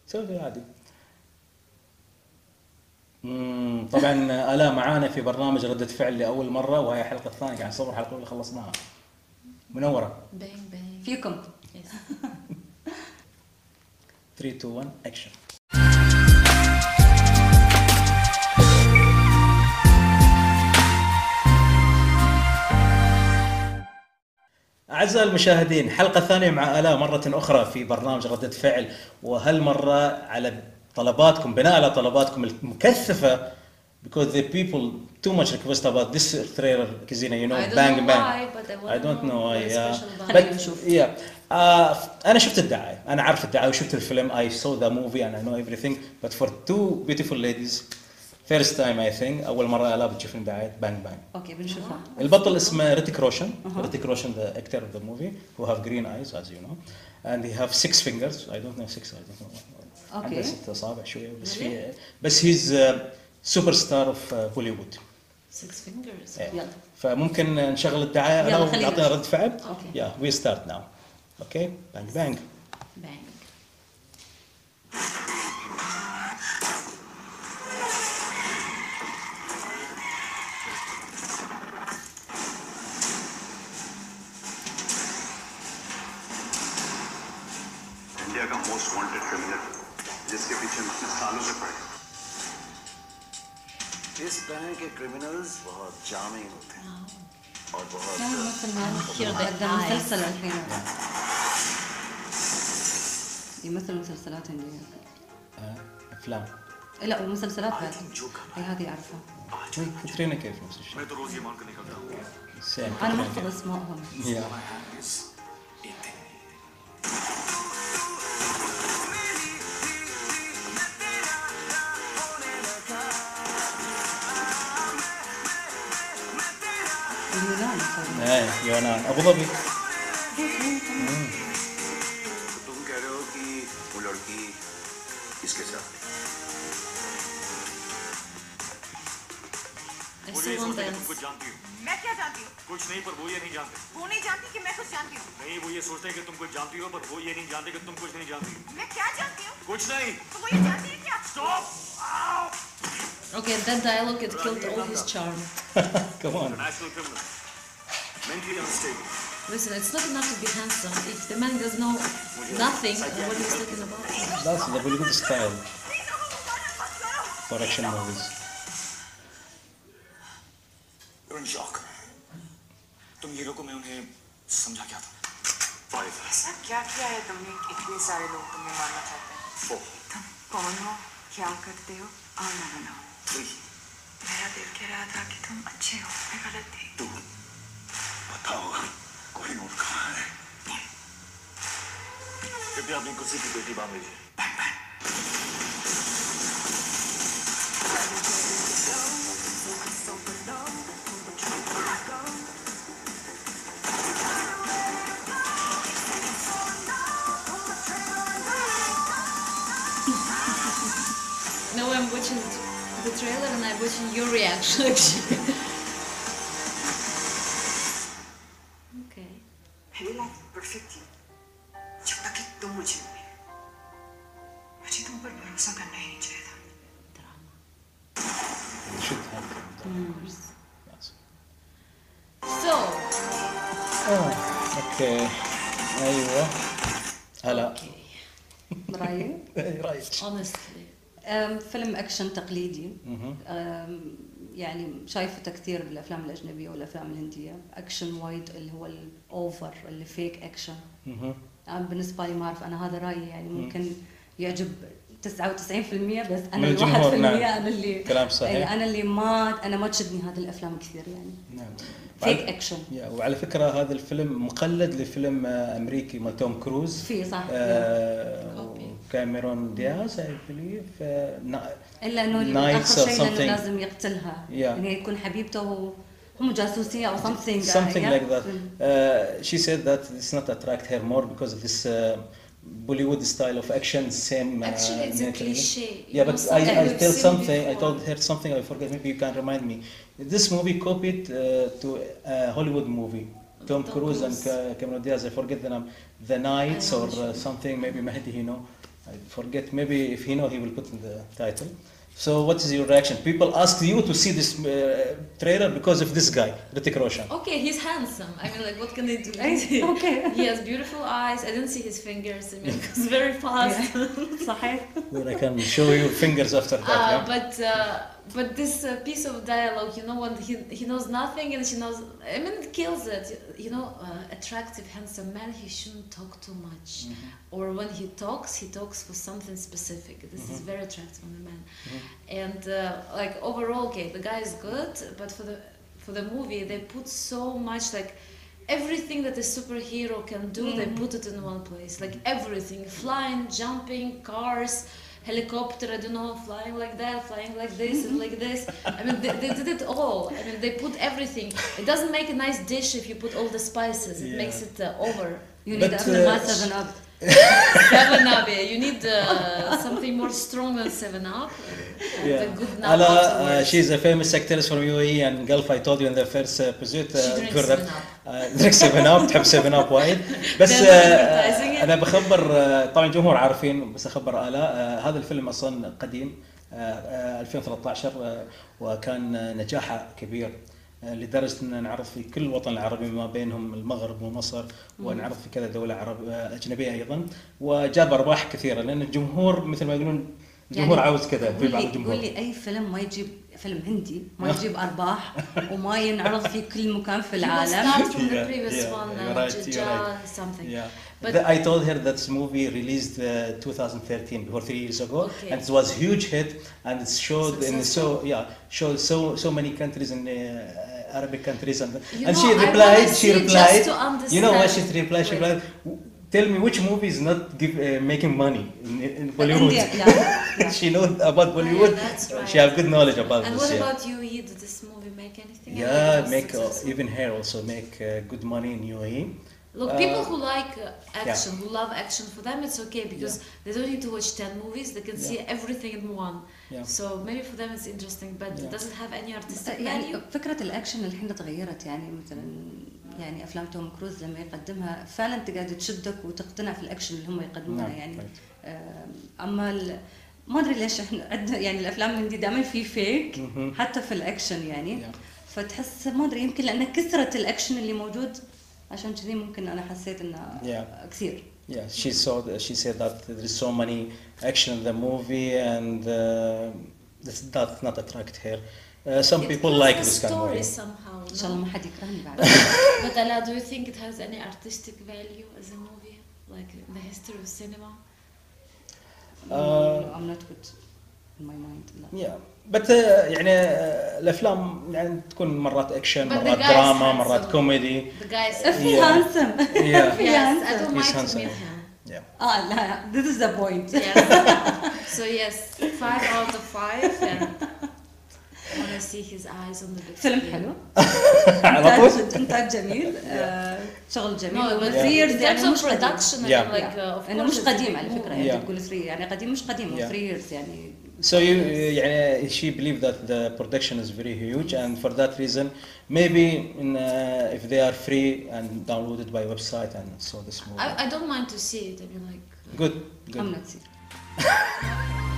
سوي عادي. طبعا آلاء معانا في برنامج ردة فعل لأول مرة، وهي الحلقة الثانية، قاعد نصور الحلقة الأولى خلصناها. منورة. بانج بانج فيكم. 3 2 1 اكشن. أعزائي المشاهدين، حلقة ثانية مع آلاء مرة أخرى في برنامج ردة فعل، وهالمرة على طلباتكم، بناء على طلباتكم المكثفة because the people too much request about this trailer, Kizina, you know, I don't bang know bang. why, but I don't know why. very Yeah. special about خلينا it. نشوف. Yeah. أنا شفت الدعاية، أنا عارف الدعاية وشفت الفيلم. I saw the movie and I know everything, but for two beautiful ladies, first time I think، أول مرة آلاء بتشوفين دعاية بانج بانج. اوكي بنشوفها. البطل اسمه ريتيك روشن. ريتيك روشن the actor of the movie who have green eyes as you know, and he have 6 fingers. I don't know 6. I don't know. Okay. عنده 6 أصابع شوية بس he's سوبر ستار اوف بوليوود. 6 fingers. يلا. فممكن نشغل الدعاية يلا، أو خلينا نعطينا نشوف. رد فعل. أوكي. Yeah, we start now. Okay, bang bang. Bang. India का most wanted criminal जिसके पीछे मैं सालों से पड़े। इस तरह के क्रिमिनल्स बहुत चार्मिंग होते हैं और बहुत مثل ما Here the قدم eyes. مسلسل الحين يمثل مسلسلات هندية. أفلام. لا ومسلسلات بعد. जो करना اي هذه اعرفها. كاترينا كيف نفس الشيء. मैं तो रोज ये मानकर निकलता हूँ Same, انا كاترينا محفظ كيف. اسمائهم. Yeah. My hand is eating. اليونان صار. إيه يونان أبو ظبي. तो तुम कह रहे हो कि वो लड़की इसके साथ है? I still want dance. कुछ जानती हो? मैं क्या जानती हूँ? कुछ नहीं, पर वो ये नहीं जानते। वो नहीं जानती कि मैं कुछ जानती हूँ। नहीं, वो ये सोचते हैं कि तुम कुछ जानती हो, पर वो ये नहीं जानते कि तुम कुछ नहीं जानती। मैं क्या जानती हूँ? कुछ नहीं। तो वो ये जानती है क्या? Stop! Okay, that dialogue it killed all his charm. Come on. National criminal, mentally unstable. Listen, it's not enough to be handsome if the man does know nothing what he's talking about. That's the Bollywood style please लोगों को मत करो। for action movies. You're in shock. तुम hero को मैं उन्हें समझा क्या था? 5 ऐसा क्या किया है तुमने कि इतने सारे लोग तुम्हें मारना चाहते हैं? 4 तुम कौन हो? क्या करते हो? और ना बनाओ। 3 मेरा दिल कह रहा था कि तुम अच्छे हो, मैं गलत थी। 2 बताओ कोई नोट कहाँ है? कृपया अपनी कुर्सी की पेटी बांध लीजिए। Bang bang. Now I'm watching the trailer and I'm watching your reaction actually. Okay. मेरी लाइफ परफेक्ट थी जब तक कि तुम मुझे मिले। मुझे तुम पर भरोसा करना ही नहीं चाहिए था। You should have them. Yes. So, Okay. أيوة. هلا. okay. رايي رايك. Honestly. فيلم اكشن تقليدي. يعني شايفته كثير بالافلام الاجنبيه والافلام الهنديه، اكشن وايد اللي هو الاوفر اللي فيك اكشن. بالنسبه لي ما اعرف، انا هذا رايي يعني ممكن يعجب 99% بس انا من ال 1% الجمهور، نعم. انا اللي كلام صحيح. أي انا اللي ما تشدني هذه الافلام كثير يعني. نعم. فيك اكشن. وعلى فكرة هذا الفيلم مقلد لفيلم أمريكي مال توم كروز. في صح. كاميرون دياز I believe. الا انه Knights اخر or شيء لانه something. لازم يقتلها. Yeah. يعني يكون حبيبته هم جاسوسيه او something. Something yeah. like that. She said that this not attract her more because of this Bollywood style of action. Same. Actually, it's a naturally. cliché. Yeah, but You know, I we've tell seen something. I before. told her something. I forget. Maybe you can remind me. This movie copied to a Hollywood movie. Tom Cruise and Cameron Diaz. I forget the name. The Knights I know or which one. something. Maybe Mahdi, you know. I forget, maybe if he know, he will put in the title. So what is your reaction? People ask you to see this trailer because of this guy, Hrithik Roshan. Okay, he's handsome. I mean, like, what can they do? Okay. He has beautiful eyes. I didn't see his fingers. I mean, it's very fast. صحيح. Well, I can show you fingers after that. Yeah? But this piece of dialogue, you know, when he knows nothing and she knows, I mean, it kills it. You know, attractive, handsome man, he shouldn't talk too much. Or when he talks for something specific. This is very attractive on a man. And like overall, okay, the guy is good, but for the movie, they put so much, like, everything that a superhero can do, they put it in one place. Like everything, flying, jumping, cars, helicopter, I don't know, flying like that, flying like this and like this. I mean, they did it all. I mean, they put everything. It doesn't make a nice dish if you put all the spices. It makes it over. You need But, after my 7 Up. 7-Up, yeah. You need something more strong than 7-Up. The good nap Ala, afterwards. she's a famous actress from UAE and Gulf. I told you in the first episode. She drinks 7-Up. دريك 7 اب، تحب 7 اب وايد. بس They're advertising it. انا بخبر طبعا الجمهور عارفين، بس اخبر آلاء هذا الفيلم اصلا قديم 2013 وكان نجاحه كبير لدرجه ان نعرف في كل الوطن العربي ما بينهم المغرب ومصر، ونعرف في كذا دوله عربيه اجنبيه ايضا، وجاب ارباح كثيره لان الجمهور مثل ما يقولون الجمهور يعني عاوز كذا في بعض الجمهور. قول لي اي فيلم ما يجيب، فيلم هندي ما يجيب ارباح وما ينعرض في كل مكان في You will العالم. start from the Yeah, previous yeah, one, you're right, you're Jajal, right. something. Yeah. But I told her that this movie released 2013, before 3 years ago, Okay. and it was huge hit, and it showed in Successful? so many countries in Arabic countries, and You and know, she I wanna replied, see just to understand. you know what she replied? She Wait. replied, tell me which movie is not making money in Bollywood. India, yeah. She knows about Bollywood. Yeah, that's right. She have good knowledge about And this. what yeah. about UAE? Did this movie make anything? Yeah, It was make successful. even here also make good money in UAE. Look, people who like action, who love action, for them it's okay because they don't need to watch 10 movies. They can see everything in one. Yeah. So maybe for them it's interesting, but does it have any artistic يعني value? فكرة الأكشن الحين تغيرت، يعني مثلا يعني أفلام توم كروز لما يقدمها فعلا تقعد تشدك وتقتنع في الأكشن اللي هم يقدمونه. نعم، يعني right. أما ما أدري ليش إحنا عندنا يعني الأفلام الهندي دائما في فيك حتى في الأكشن يعني. فتحس ما أدري، يمكن لأن كثرة الأكشن اللي موجود عشان كذي ممكن أنا حسيت إنه كثير. Yeah, she said that there is so many action in the movie and that not attract her. Some It people tells like the this kind of story movie. somehow. إن شاء الله ما حد يكرهني بعد. But Ala, do you think it has any artistic value as a movie, like in the history of cinema? I'm not good in my mind. لا. Yeah, but يعني الافلام يعني تكون مرات اكشن، But the مرات guy is دراما، handsome. مرات كوميدي. The guy is في Yeah. هانسم. Yeah. في yes, I هانسم. don't He's mind to handsome. meet him. Yeah. لا this is the point. Yes. So yes, 5 out of 5 and I want to see his eyes on the big فيلم screen. حلو. على طول. إنتاج جميل، شغل جميل. No, but 3 years in terms يعني of مش قديم. production, I Yeah. mean, like of إنه course مش it's قديم a على big فكرة، movie. يعني Yeah. تقول 3 يعني قديم مش قديم، Yeah. 3 years يعني. So يعني she believed that the production is very huge, and for that reason, maybe if they are free and downloaded by website and saw this movie. I don't mind to see it. I mean, like. Good. I'm not sick.